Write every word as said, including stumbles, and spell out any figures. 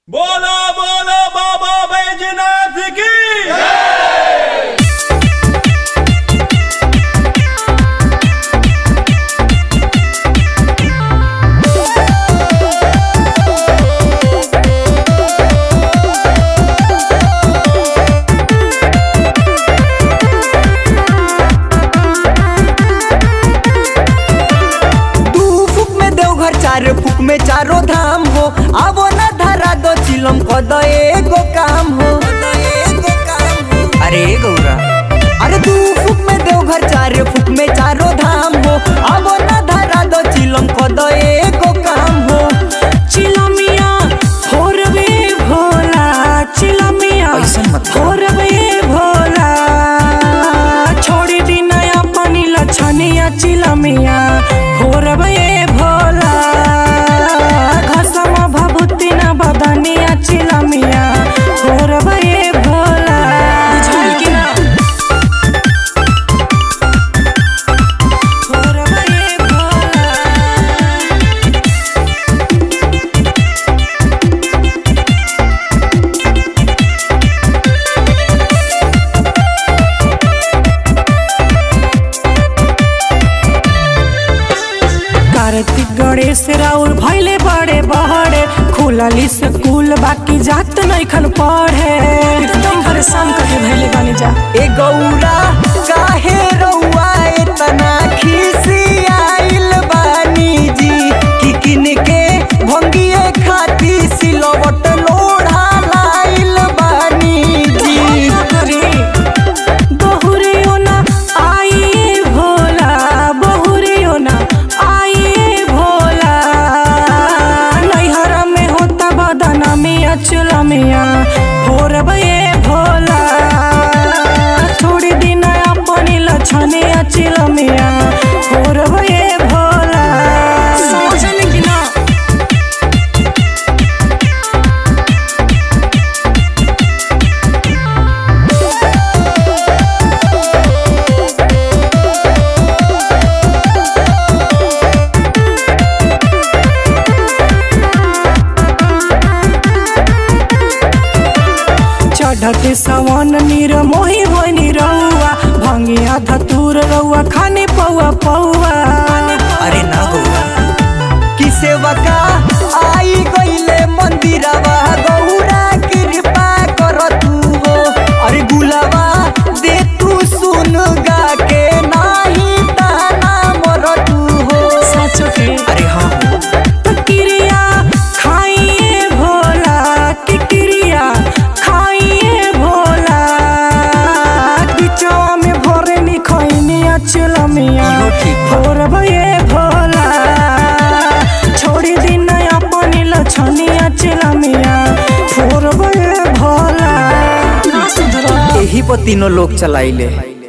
बोलो बोलो बाबा बैजनाथ की चार फूक में चारों धाम हो, आवो न धरा दो चिलम को दो एगो काम हो। अरे गौरा, अरे दू फूक में देवघर चार फूक में चारों धाम हो, आवो न धरा दो चिलम को दो एगो काम हो। चिलमिया फोरवे भोला, चिलमिया फोरवे भोला, छोड़ी दी नया पानी लछनिया चिलमिया फोरवे भोला, घसमा भभूति न बदनिया चिलमिया फोरवे भोला। बुझल कि ना फोरवे भोला। कार्तिक गणेश राउर भैले बड़े बहरे, खुलली स्कूल बाकी जात नहीं खन पढ़े, एकदम परेशान करके भैले बनी जा। ए गौरा काहे रउआ इतना खिसियाइल बानी जी, कि किन के भंगिए खाती सिलवट लोढ़ा लाइल बानी जी। बहुरियो ना आई भोला, बहुरियो ना आई भोला, नैहरा में होता बदना मिया चुलमिया फोरवे भोला, छोड़ी दिन अपनी लछनिया चिलमिया फोरवे भोला। समझन कि ना चढ़ते सवन नीर मोही होनी रउआ, भंगिया धतूर रउआ खाने पौआ पौआ। अरे ना गौरा कि सेवका आई गईले मंदिरवा, गौरा कृपा कर तू हो। अरे गुलाबा दे तू सुन गा के नाही ताना मर तू हो। सच के अरे हाँ तो क्रिया खाइए भोला, कि क्रिया खाइए भोला, बिचवा में भरे निखैनिया चिलमिया फोरवे भोला, छोड़ी दिन अपनी लछनिया चिलमिया फोरवे भोला। यही पर तीनों लोग चलाइले।